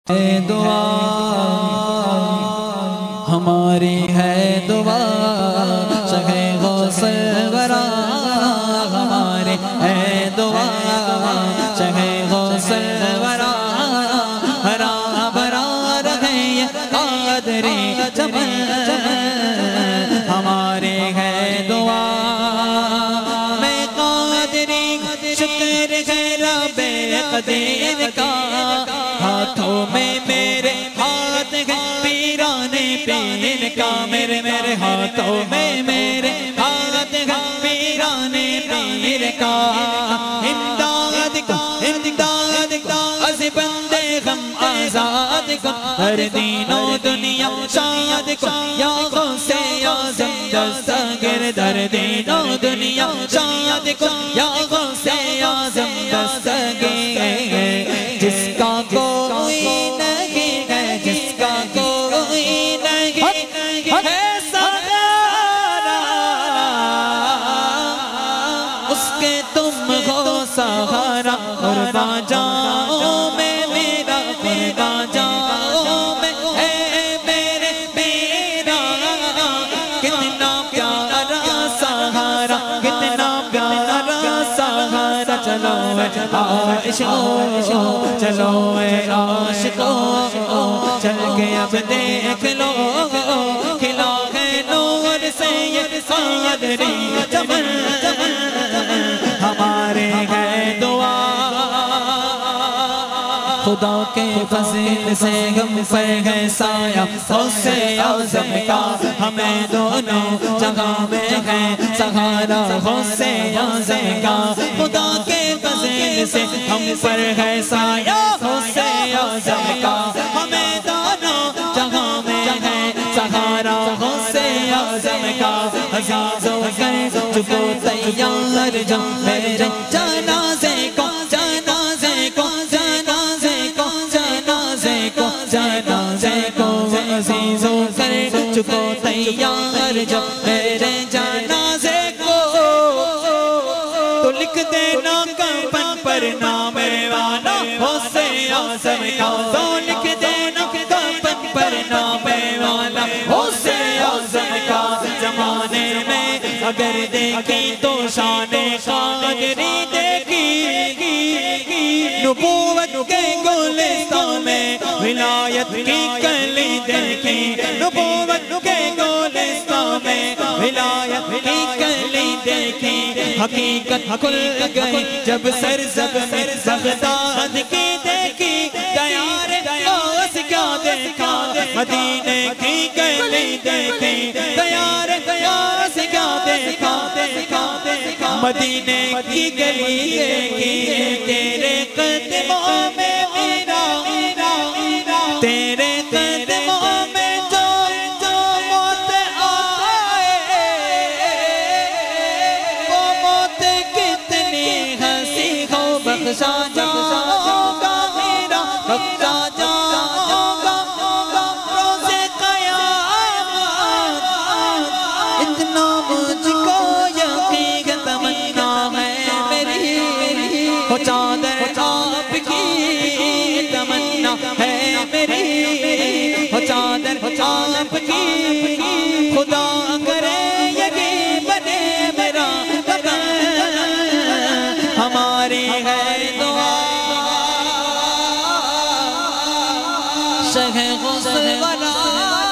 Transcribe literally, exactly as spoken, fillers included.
دعا ہماری ہے دعا شہ غوث الورا ہماری ہے دعا شہ غوث الورا ہرا بھرا رہے یہ قادری چمن ہماری ہے دعا میں قادری شکر ہے رب قدیر کا ہاتھوں میں میرے ہاتھ ہے پیران پیر کا میرے میرے ہاتھوں میں میرے ہاتھ ہے پیران پیر کا امداد کا امداد کا از بندے غم آزاد کا ہر دین و دنیا شاد کو یا غوث اعظم دستگیر ہر دین و دنیا شاد کو یا غوث اعظم دستگیر جس کا کوئی نہیں ہے جس کا کوئی نہیں ہے سہارا اس کے تم ہو سہارا اور باجاؤں میں میرا میرا جاؤں میں ہے میرے میرا کتنا پیارا سہارا کتنا پیارا سہارا چلو عاشقوں چلو اے عاشقوں چل کے اب دیکھ لو کھلا ہے نور سے یہ قادری چمن ہمارے ہے دعا خدا کے فضل سے غم پر ہے سایہ غوث اعظم کا ہمیں دونوں جگہ میں ہے سہارا غوث اعظم کا خدا کے فضل سے ہم پر ہے سایہ غوث اعظم کا ہمیں دونوں جگہ میں ہے سہارا غوث اعظم کا عزیزوں کر چکو تیار جو میرے جنازے کو جنازے کو جنازے کو جنازے کو جنازے کو عزیزوں کر چکو تیار جو میرے جنازے کو تو لکھ دینا کفن پر نام والا غوث اعظم کا تو لکھ دینا کفن پر نام والا غوث اعظم کا زمانے میں اگر دیکھی تو شان قادری دیکھی نبوت کے گلستان میں ولایت کی کلی دیکھی نبوت کے گلستان میں ولایت کی کلی دیکھی حقیقت کھل گئی جب سرزمین بغداد کی دیکھی دیار غوث کیا دیکھا مدینے کی گلی دیکھی دیار غوث کیا دیکھا دیکھا دیکھا مدینے کی گلی دیکھی تیرے قدموں میں میرا تیرے قدموں میں جو جو موت آئے وہ موت کتنی ہنسی ہو بخشا جاؤں گا میرا بخشا جاؤں گا روز قیامت اتنا مجھ کو یقین تمنا ہے میری ہو چادر آپ کی تمنا ہے میری ہو چادر آپ کی خدا کرے یہی بنے میرا وطن ہماری ہے دعا شہ غوث الورا